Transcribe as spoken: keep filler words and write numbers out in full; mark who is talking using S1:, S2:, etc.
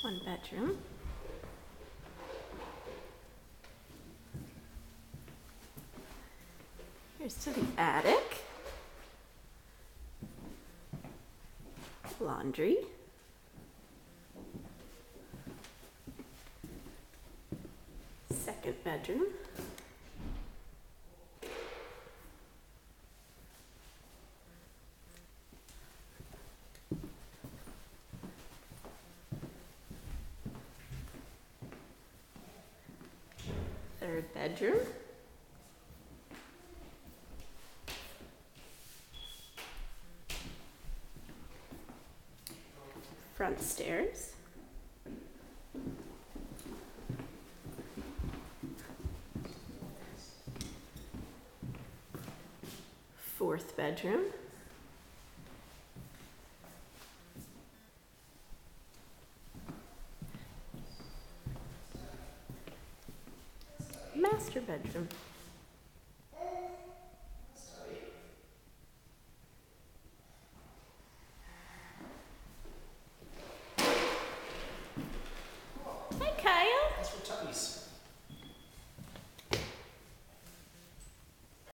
S1: one bedroom. Here's to the attic. Laundry. Second bedroom. Third bedroom. Front stairs. Fourth bedroom. Master bedroom.